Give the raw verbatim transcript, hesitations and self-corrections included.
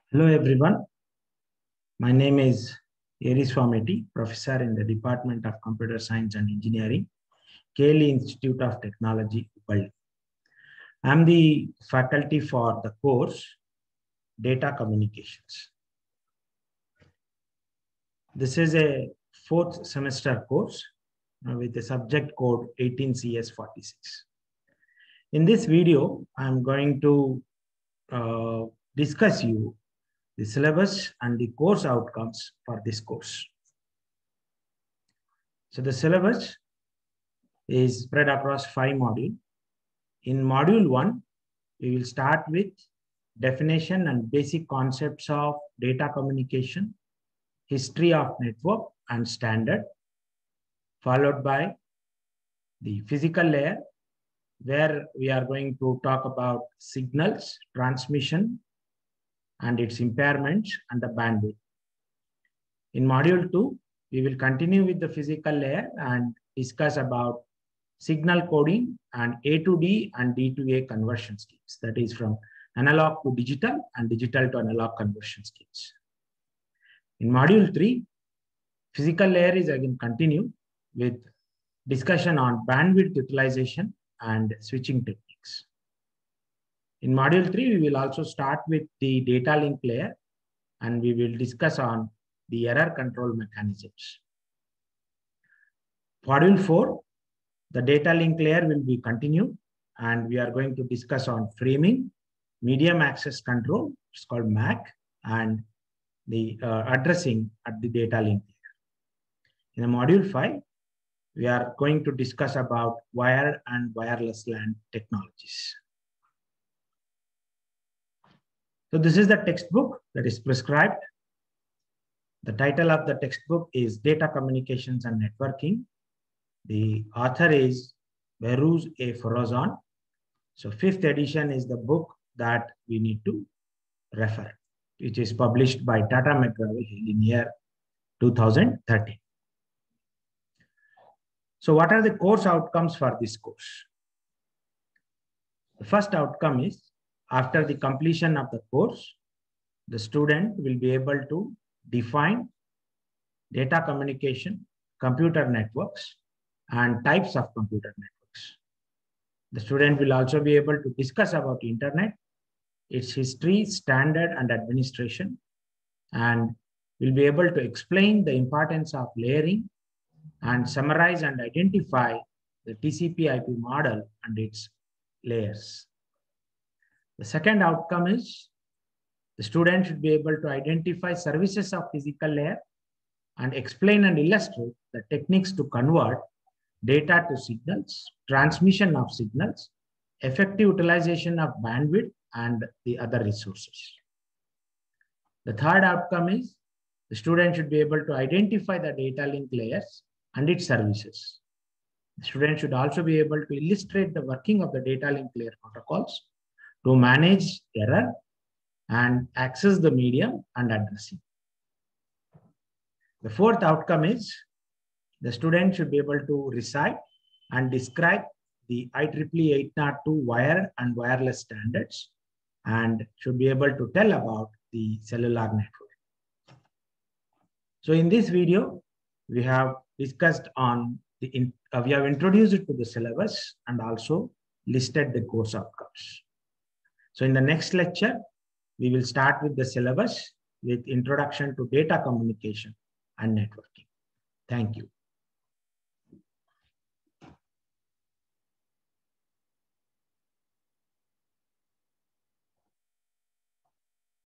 Hello everyone, my name is Eri Swameti, professor in the Department of Computer Science and Engineering, K L E Institute of Technology, Hubballi. I am the faculty for the course Data Communications. This is a fourth semester course uh, with the subject code eighteen C S forty-six. In this video, I am going to uh, discuss you the syllabus and the course outcomes for this course. So the syllabus is spread across five modules. In module one, we will start with definition and basic concepts of data communication, history of network and standard, followed by the physical layer, where we are going to talk about signals, transmission, and its impairments and the bandwidth. In module two, we will continue with the physical layer and discuss about signal coding and A to D and D to A conversion schemes. That is from analog to digital and digital to analog conversion schemes. In module three, physical layer is again continue with discussion on bandwidth utilization and switching techniques. In module three, we will also start with the data link layer and we will discuss on the error control mechanisms. Module four, the data link layer will be continued and we are going to discuss on framing, medium access control, it's called M A C, and the uh, addressing at the data link layer. In the module five, we are going to discuss about wired and wireless LAN technologies. So this is the textbook that is prescribed. The title of the textbook is Data Communications and Networking. The author is Behrouz A. Forozan. So fifth edition is the book that we need to refer, which is published by Tata McGraw in year two thousand thirteen. So what are the course outcomes for this course? The first outcome is after the completion of the course, the student will be able to define data communication, computer networks, and types of computer networks. The student will also be able to discuss about internet, its history, standard, and administration, and will be able to explain the importance of layering and summarize and identify the T C P I P model and its layers. The second outcome is the student should be able to identify services of physical layer and explain and illustrate the techniques to convert data to signals, transmission of signals, effective utilization of bandwidth, and the other resources. The third outcome is the student should be able to identify the data link layers and its services. The student should also be able to illustrate the working of the data link layer protocols to manage error and access the medium and addressing. The fourth outcome is the student should be able to recite and describe the I triple E eight oh two wired and wireless standards and should be able to tell about the cellular network. So in this video, we have discussed on the, in, uh, we have introduced it to the syllabus and also listed the course outcomes. So in the next lecture, we will start with the syllabus with introduction to data communication and networking. Thank you.